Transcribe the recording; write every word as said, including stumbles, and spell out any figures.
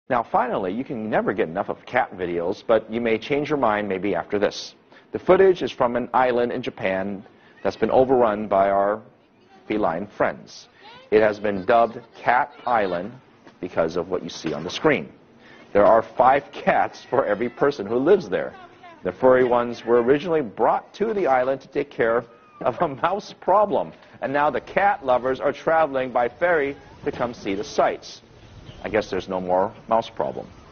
Now, finally, you can never get enough of cat videos, but you may change your mind maybe after this. The footage is from an island in Japan that's been overrun by our feline friends. It has been dubbed Cat Island because of what you see on the screen. There are five cats for every person who lives there. The furry ones were originally brought to the island to take care of a mouse problem, and now the cat lovers are traveling by ferry to come see the sights. I guess there's no more mouse problem.